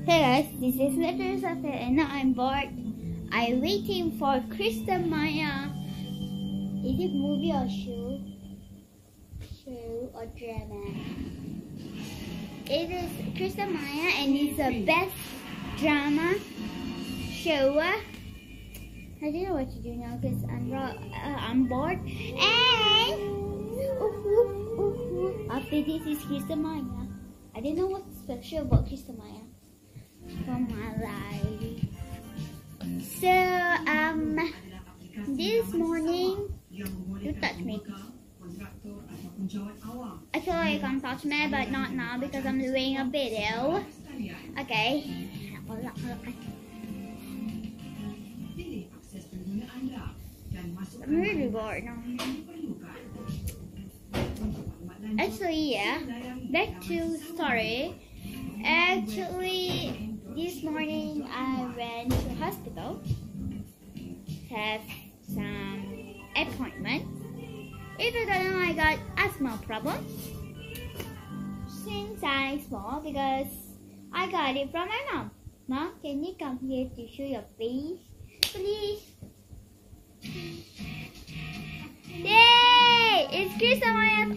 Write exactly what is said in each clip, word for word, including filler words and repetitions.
Hey guys, this is Letter Safir and now I'm bored. I'm waiting for Krista Maya. Is it movie or show? Show or drama? It is Krista Maya and it's the best drama show. I don't know what to do now because I'm, uh, I'm bored. And ooh, ooh, ooh, ooh. After this is Krista Maya. I don't know what's special about Krista Maya from my life. So um this morning you touch me. I feel like you can touch me but not now because I'm doing a video. Okay. I'm really bored now. Actually, yeah, back to story. Actually, this morning I went to hospital, have some appointment. If you don't know, I got asthma problem since I small because I got it from my mom. Mom, can you come here to show your face, please? Yay! It's Krista Maya.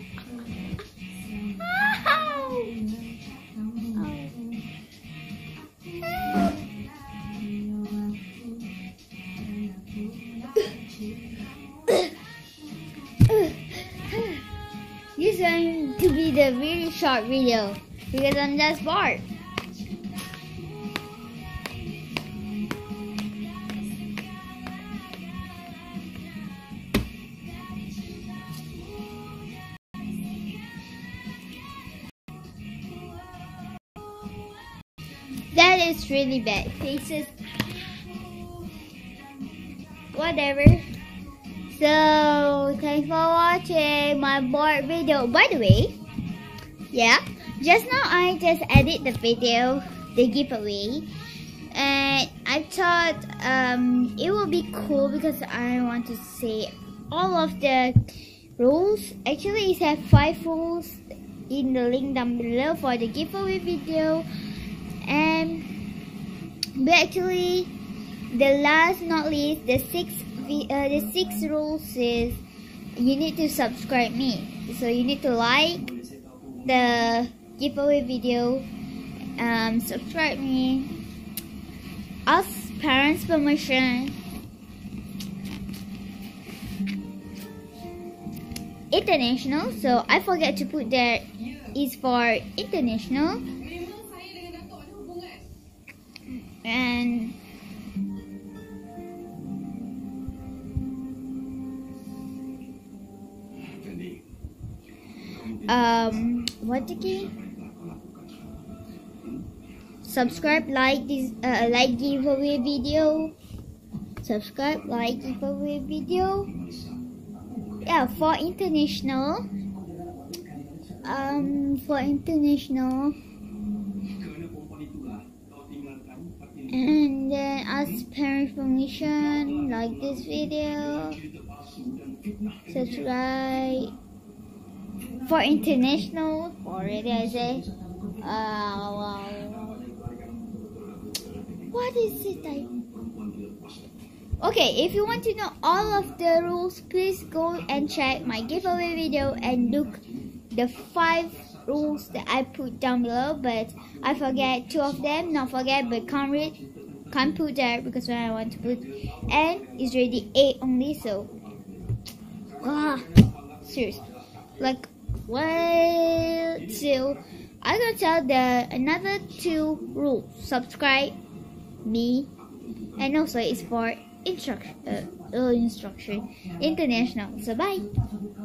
This is going to be the really short video because I'm just bored. That is really bad. Faces. Whatever. So, thanks for watching my board video. By the way, yeah, just now I just edited the video, the giveaway, and I thought um, it would be cool because I want to say all of the rules. Actually, it has five rules in the link down below for the giveaway video, and but actually, the last not least, the sixth. Uh, the six rules is you need to subscribe me, so you need to like the giveaway video, um, subscribe me, ask parents permission, international, so I forget to put that is for international, and um what again? Subscribe, like this, uh, like giveaway video. Subscribe, like giveaway video. Yeah, for international. Um, for international. And then ask parents permission. Like this video. Subscribe. For international, already I say, uh, wow. What is it? I... Okay, if you want to know all of the rules, please go and check my giveaway video and look the five rules that I put down below. But I forget two of them, not forget, but can't read, can't put there because when I want to put, and it's already eight only. So, ah, serious, like. Well, so I'm gonna tell the another two rules. Subscribe me, and also it's for instruction, uh, uh, instruction international. So bye.